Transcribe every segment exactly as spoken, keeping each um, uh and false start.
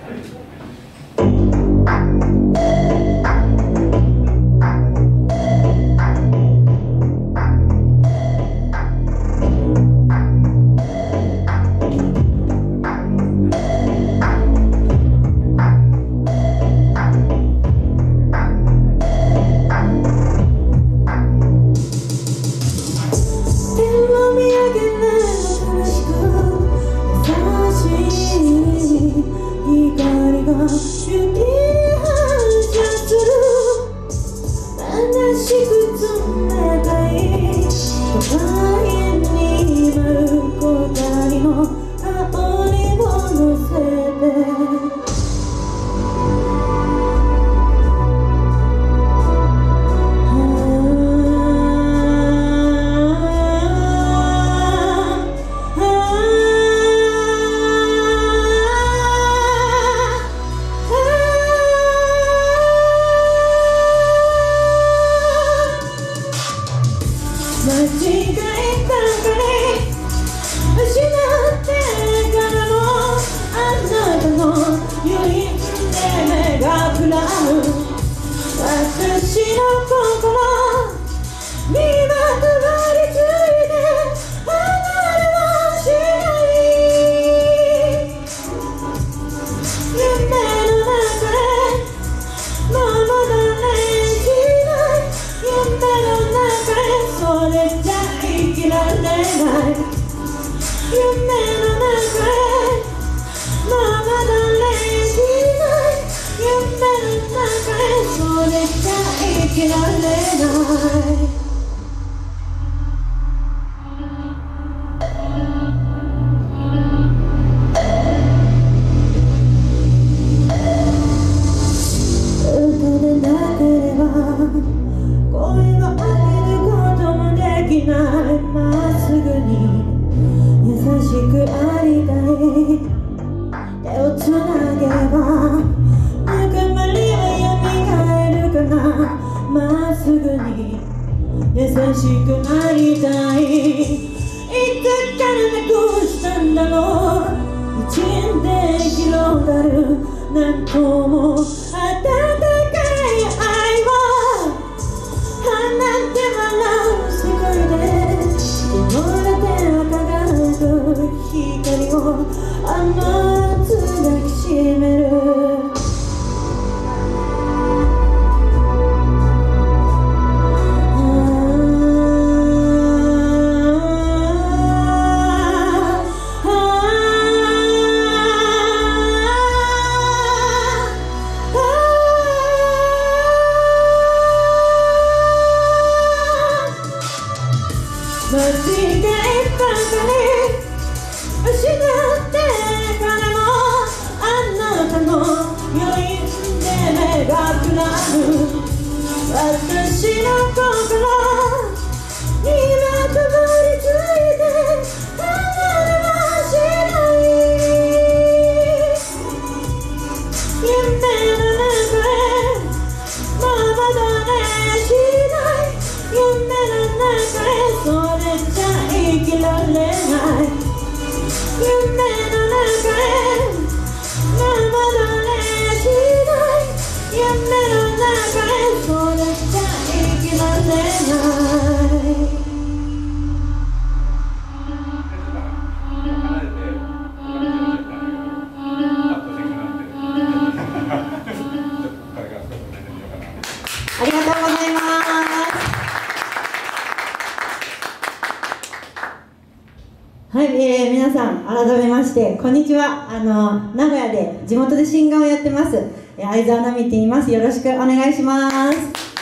はい、えー、皆さん改めましてこんにちは。あの名古屋で地元でシンガーをやってます、えー、相沢奈美って言います。よろしくお願いします。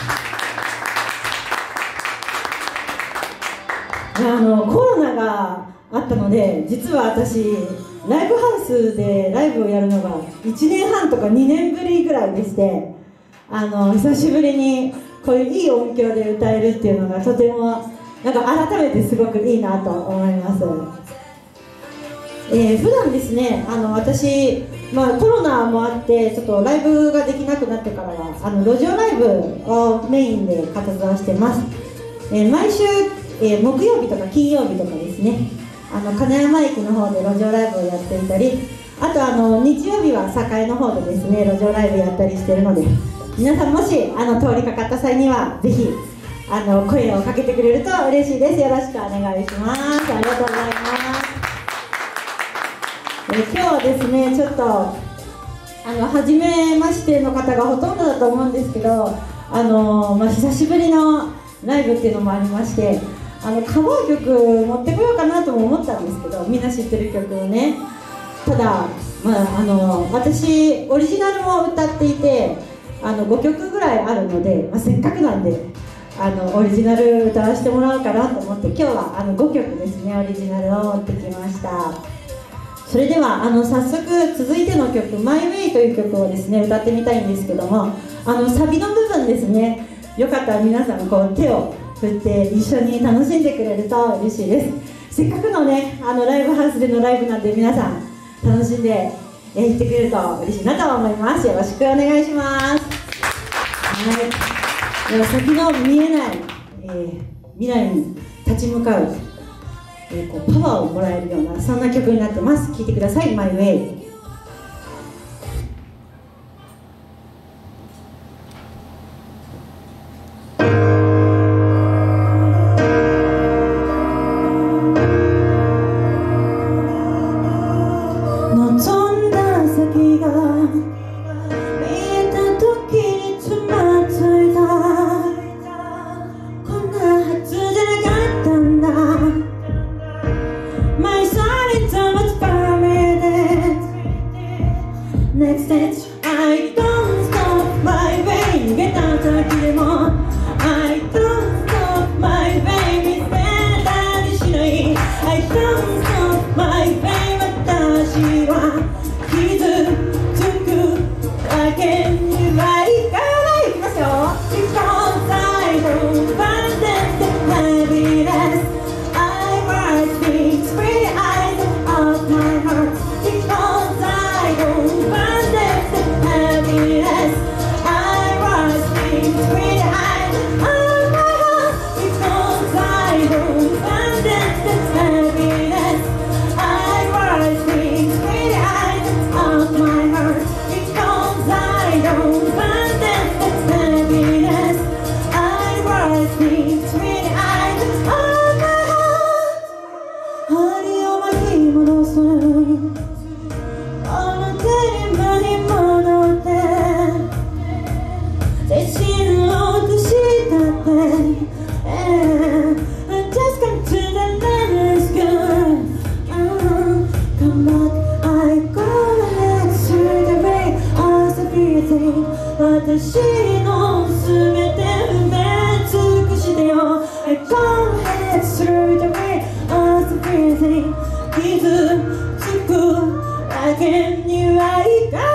あのコロナがあったので、実は私ライブハウスでライブをやるのがいちねんはんとかにねんぶりぐらいでして、あの久しぶりにこういういい音響で歌えるっていうのがとてもなんか改めてすごくいいなと思います。えー、普段ですね、あの私、まあ、コロナもあってちょっとライブができなくなってからはあの路上ライブをメインで活動してます。えー、毎週、えー、木曜日とか金曜日とかですね、あの金山駅の方で路上ライブをやっていたり、 あとあの日曜日は栄の方でですね路上ライブやったりしてるので、皆さんもしあの通りかかった際にはぜひあの声をかけてくれると嬉しいです。よろしくお願いします。ありがとうございます。え今日はですねちょっとあの初めましての方がほとんどだと思うんですけど、あの、まあ、久しぶりのライブっていうのもありまして、あのカバー曲持ってこようかなとも思ったんですけど、みんな知ってる曲をね。ただ、まあ、あの私オリジナルも歌っていてあのごきょくぐらいあるので、まあ、せっかくなんであのオリジナル歌わせてもらおうかなと思って、今日はあのごきょくですねオリジナルを持ってきました。それではあの早速続いての曲「マイ・ウェイ」という曲をですね歌ってみたいんですけども、あのサビの部分ですね、よかったら皆さんこう手を振って一緒に楽しんでくれると嬉しいです。せっかくのねあのライブハウスでのライブなんで、皆さん楽しんでいってくれると嬉しいなと思います。よろしくお願いします。はい、では先の見えない、えー、未来に立ち向かう、えー、こうパワーをもらえるようなそんな曲になってます。聴いてください。マイ・ウェイ。Next stage, I don't stop my way 逃げた先でも I don't stop my way 見捨てたりしない I don't stop my way 私は傷つくだけにはいかない。いきますよ Because I don't want them to happiness I was being free eyes of my heart Because I don't want happiness I was being free eyes of my heart Because I don't want happiness I was being free eyes of my heart Because I don't want happiness I was being free eyes of my heart 針を巻き戻すあの手に巻き戻って自信を落としたって、yeah. I just come to the rescue、uh, Come back, I go ahead through the way of everything 私の全て埋め尽くしてよ I go ahead through the way of everything 傷つくだけにはいかない。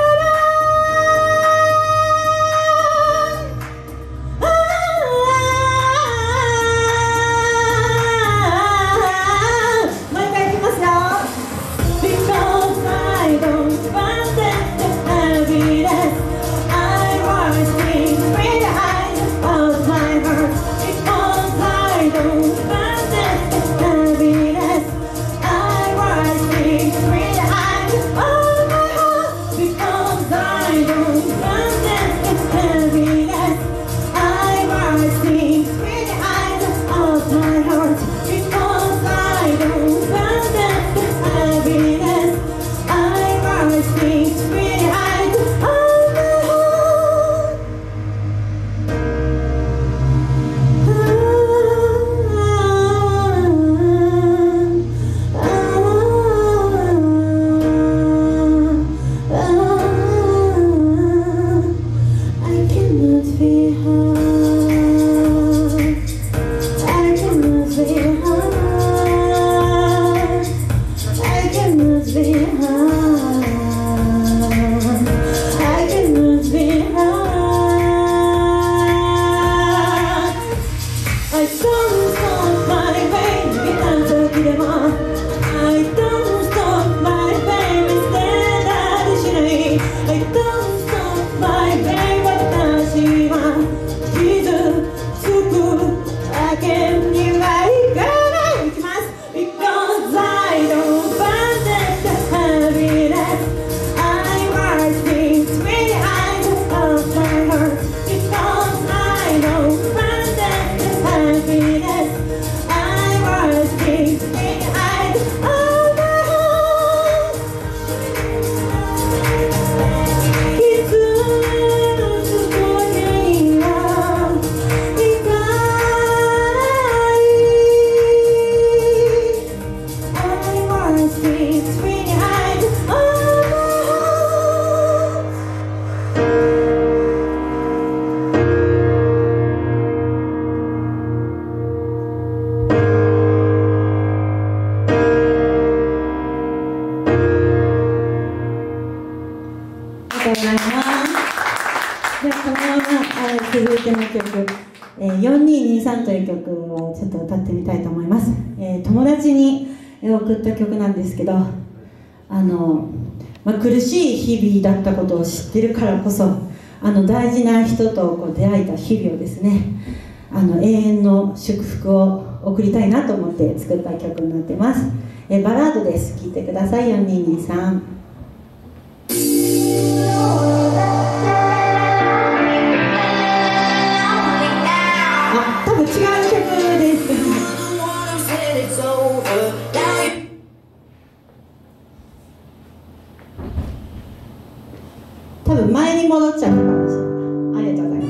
もう一回いきますよ Because I don't want them to happiness I was being free eyes of my heart Because I don't want them to happiness I was being free eyes of my heart Because I don't want them to happiness I was being free eyes of my heart Because I don't want them to happiness I was being free eyes of my heart I cannot be hard I cannot be hard I cannot be hard I cannot be hard I don't stop my way 逃げた時でも I don't stop my way 見捨てたりしない I don't stop my way 私は傷つくだけにはいかない。いきます Because I don't want them to happiness とうございます。ではこのまま続いての曲、えー、よんにーにーさんという曲をちょっと歌ってみたいと思います。えー、友達に送った曲なんですけど、あの、まあ、苦しい日々だったことを知ってるからこそ、あの大事な人とこう出会えた日々をですね、あの永遠の祝福を送りたいなと思って作った曲になってます。えー、バラードです。聴いてください。よんにーにーさん。あ、多分違う曲です。多分前に戻っちゃうかもしれない。ありがとうございます。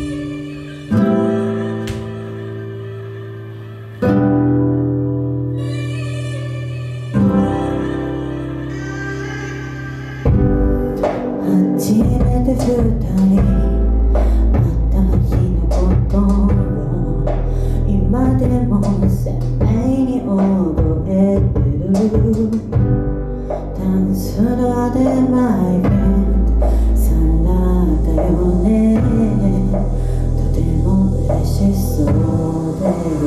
初めて二人会った日のことを今でも鮮明に覚えてる。ダンスラでマイフレンドさらったよね。とても嬉しそうで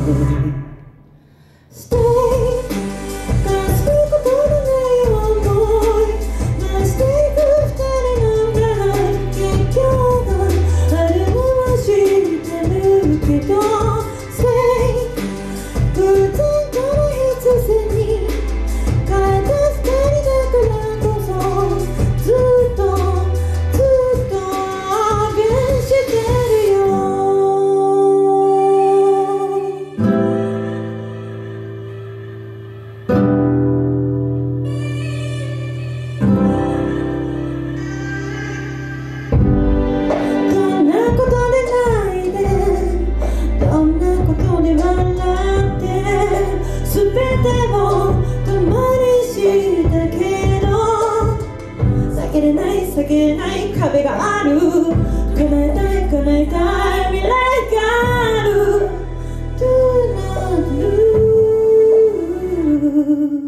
避けれない壁がある。叶えたい叶えたい未来がある。 Do not lose。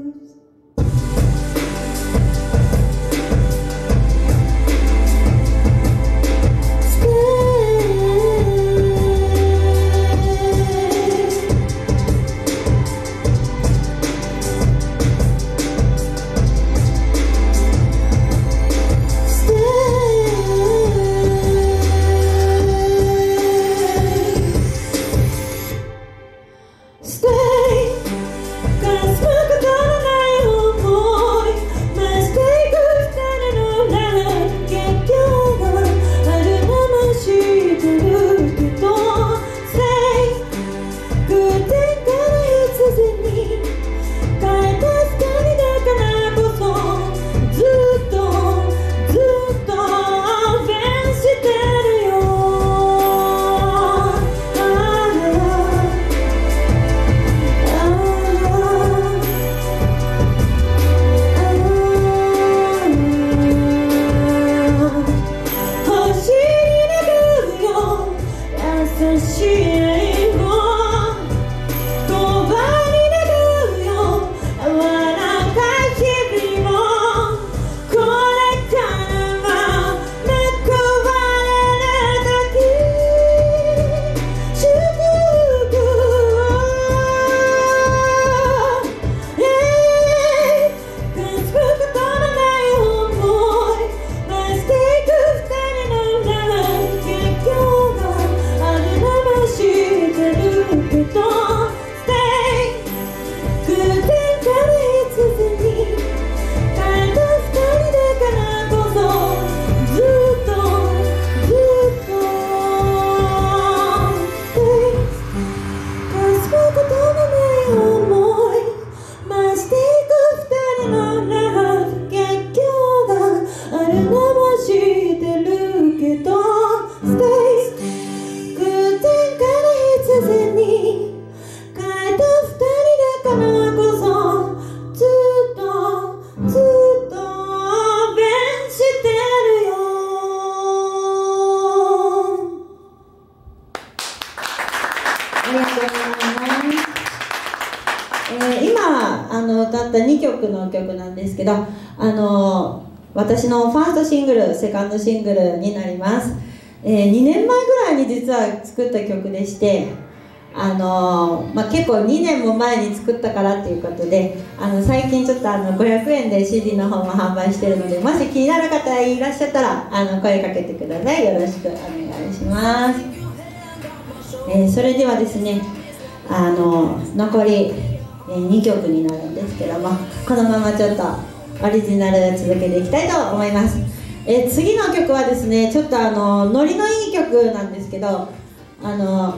今あの歌ったにきょくの曲なんですけど、あの私のファーストシングル、セカンドシングルになります。えー、にねんまえぐらいに実は作った曲でして、あのーまあ、結構にねんも前に作ったからっていうことで、あの最近ちょっとあのごひゃくえんで シーディー の方も販売しているので、もし気になる方いらっしゃったらあの声かけてください。よろしくお願いします。えー、それではですね、あの残り、えー、にきょくになるんですけども、このままちょっとオリジナル続けていきたいと思います。えー、次の曲はですね、ちょっとあのノリのいい曲なんですけど、あの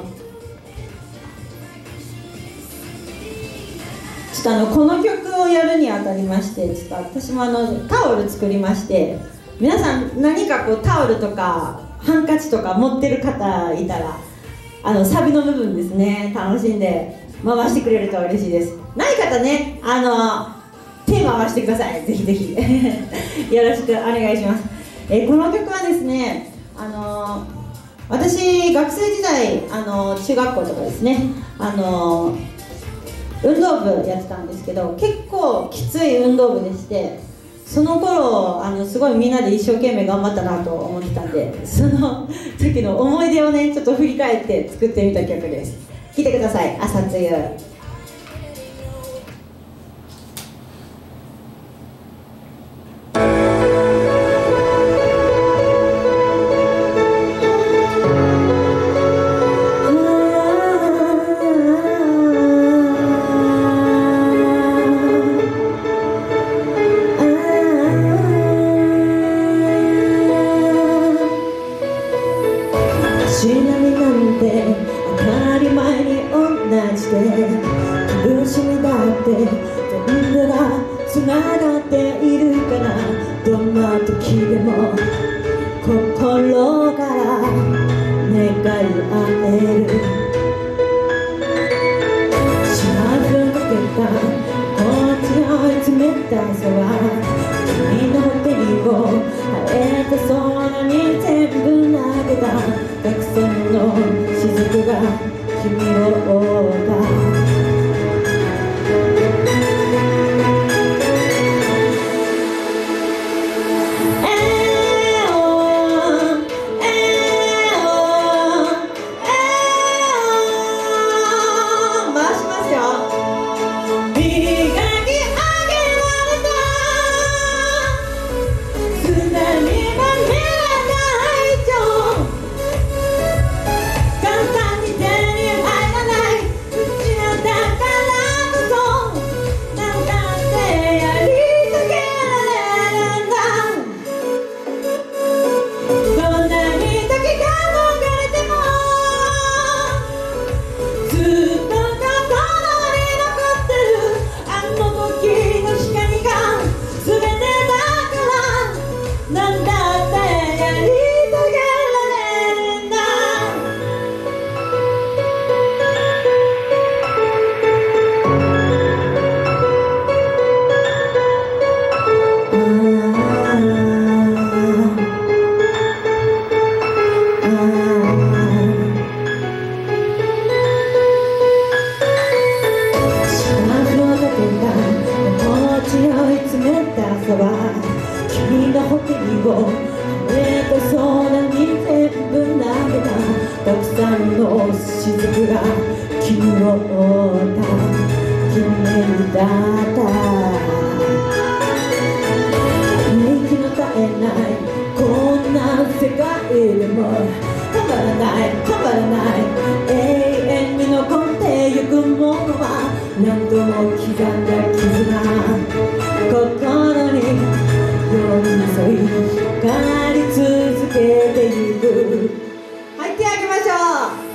ちょっとあのこの曲をやるにあたりまして、ちょっと私もあのタオル作りまして、皆さん何かこうタオルとかハンカチとか持ってる方いたら、あのサビの部分ですね、楽しんで回してくれると嬉しいです。ない方ね、あの手回してください、ぜひぜひよろしくお願いします。えー、この曲はですね、あの私学生時代、あの中学校とかですね、あの運動部やってたんですけど、結構きつい運動部でして、その頃あのすごいみんなで一生懸命頑張ったなと思ってたんで、その時の思い出をねちょっと振り返って作ってみた曲です。聴いてください。朝露。 しなみなんて当たり前に同じで、苦しみだって全部がつながっているから、どんな時でも心から願い合える。しばらくかけたこっちの冷たさは、君の手にを晴れた空に全部投げた。たくさんの雫が君を覆った。君のほてりを晴れた空に全部投げた。たくさんの雫が君を覆った君だった。息の絶えないこんな世界でも変わらない変わらない、永遠に残ってゆくものは何度も刻んだ絆、心に寄り添い光り続けてゆく。 はい、手あげましょう。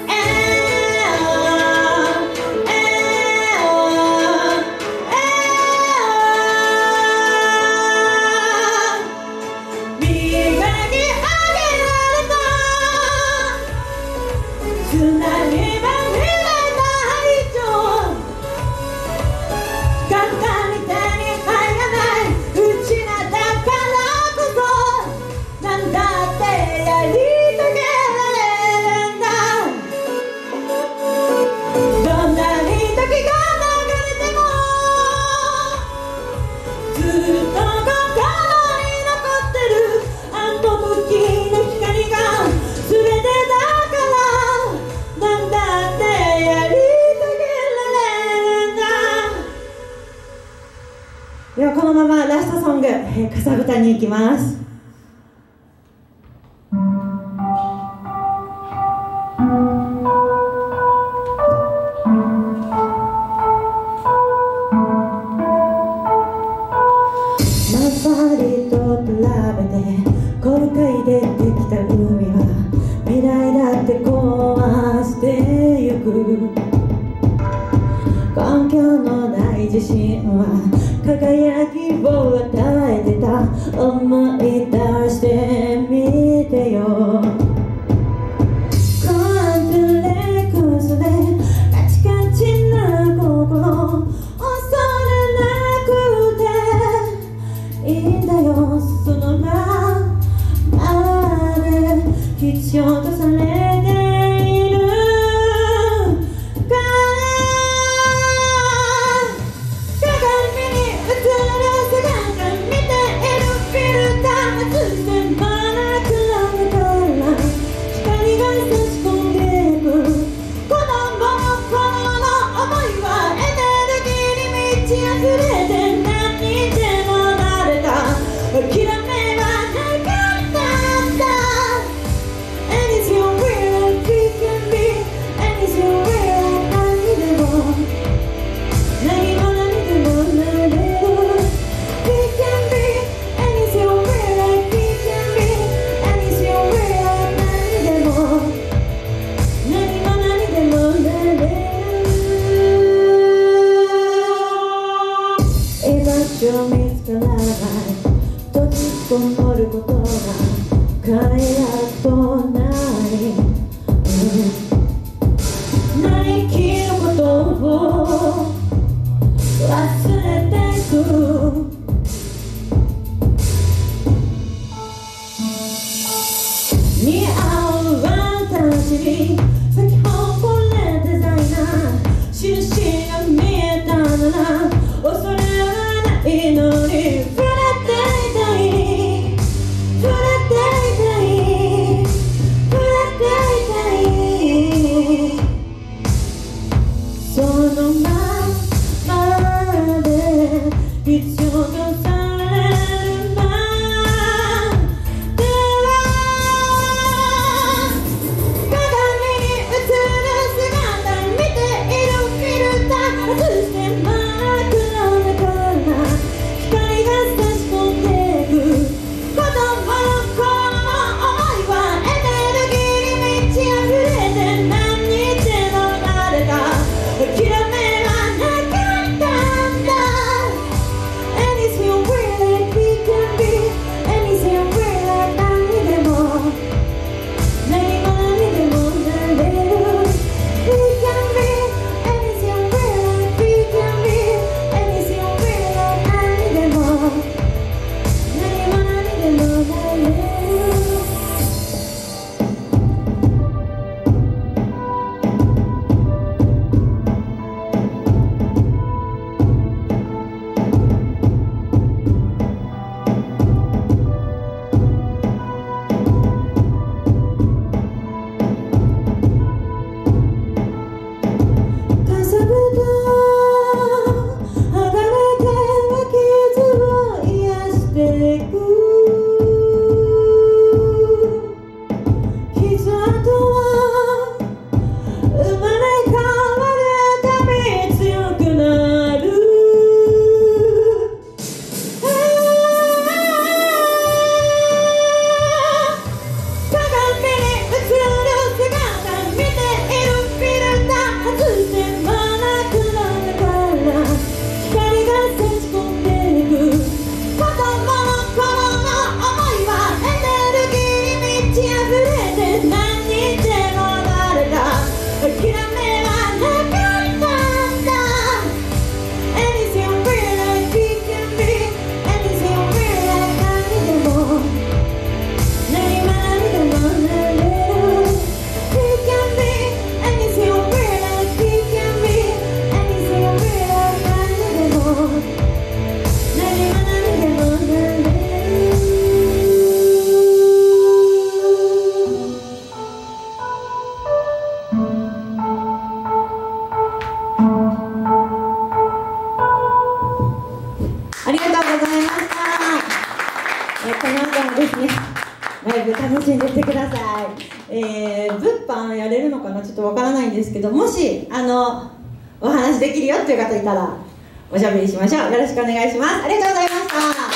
やりたい歌に行きます。周りと比べて後悔でできた海は未来だって壊してゆく。根拠のない自信は輝きを与えてた。思い出してみてよ。コンプレックスでカチカチな心いいんだよ、そのままで必要とされているから鏡に映る姿見ているフィルターがつてまなくなるから光が差し込んでいく。子供の頃の思いはエネルギーに満ち溢れて何にでも諦めはなかったんだ。 And it's your will we can be. And it's your will 何でも何も何でもなれる We can be. And it's your will we can be. And it's your will 何でも何も何でもなれる。居場所見つからない閉じこもることが彼らとない、うん、なりきることを忘れていく。似合う私に咲き誇れデザイナー印が見えたなら恐れはないのにそのままで必要とされるまではこの後もですねライブ楽しんでってください。えー、物販やれるのかなちょっとわからないんですけど、もしあのお話できるよっていう方いたらおしゃべりしましょう。よろしくお願いします。ありがとうございました。